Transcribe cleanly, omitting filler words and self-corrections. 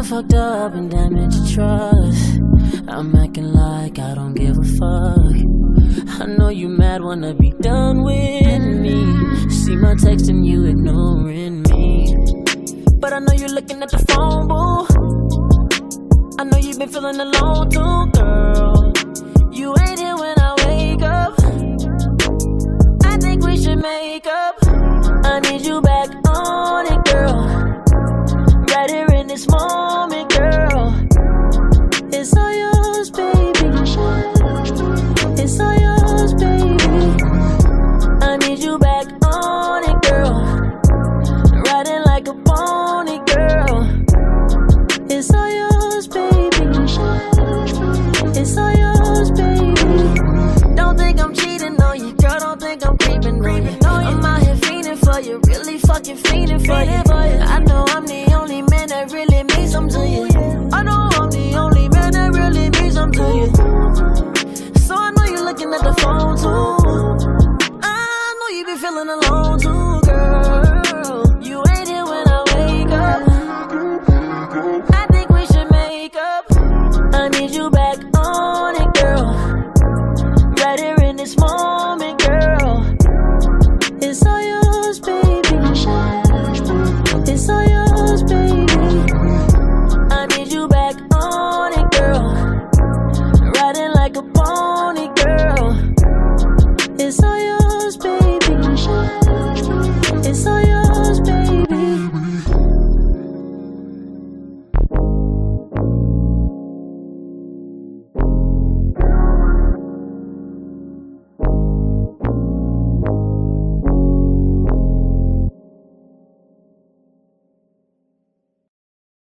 fucked up and damaged your trust. I'm acting like I don't give a fuck. I know you mad, wanna be done with me. See my text and you ignoring me. But I know you're looking at the phone, boo. I know you've been feeling alone too, girl. You ain't here when I wake up. I think we should make up. I need you back on it, girl. Right here in this moment, girl. It's all yours, baby. It's all yours, baby. I need you back on it, girl. Riding like a pony, girl. It's all yours, baby. It's all yours, baby. Don't think I'm cheating on you, girl. Don't think I'm creeping on you. I'm out here fiending for you, really fucking fiending for you. I know I'm the only man that really means something to you.